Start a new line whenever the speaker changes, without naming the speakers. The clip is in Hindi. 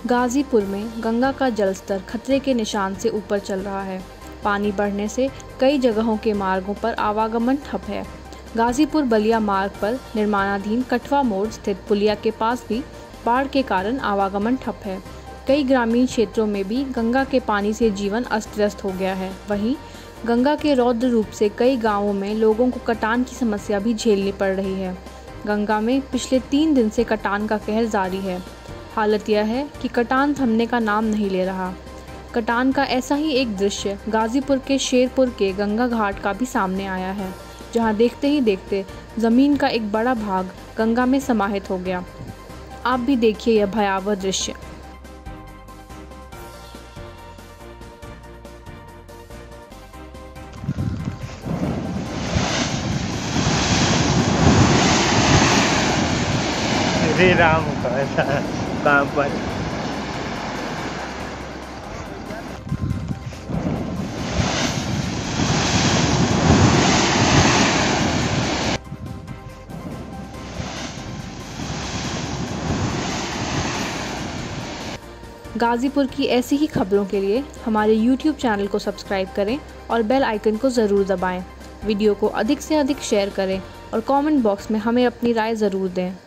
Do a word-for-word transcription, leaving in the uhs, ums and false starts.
गाज़ीपुर में गंगा का जलस्तर खतरे के निशान से ऊपर चल रहा है। पानी बढ़ने से कई जगहों के मार्गों पर आवागमन ठप है। गाज़ीपुर बलिया मार्ग पर निर्माणाधीन कठवा मोड़ स्थित पुलिया के पास भी बाढ़ के कारण आवागमन ठप है। कई ग्रामीण क्षेत्रों में भी गंगा के पानी से जीवन अस्त व्यस्त हो गया है। वहीं गंगा के रौद्र रूप से कई गांवों में लोगों को कटान की समस्या भी झेलनी पड़ रही है। गंगा में पिछले तीन दिन से कटान का कहर जारी है। हालत यह है कि कटान थमने का नाम नहीं ले रहा। कटान का ऐसा ही एक दृश्य गाज़ीपुर के शेरपुर के गंगा घाट का भी सामने आया है, जहां देखते ही देखते ज़मीन का एक बड़ा भाग गंगा में समाहित हो गया। आप भी देखिए यह भयावह दृश्य।
श्री राम का ऐसा काम पर
गाज़ीपुर की ऐसी ही खबरों के लिए हमारे यूट्यूब चैनल को सब्सक्राइब करें और बेल आइकन को ज़रूर दबाएं। वीडियो को अधिक से अधिक शेयर करें और कमेंट बॉक्स में हमें अपनी राय ज़रूर दें।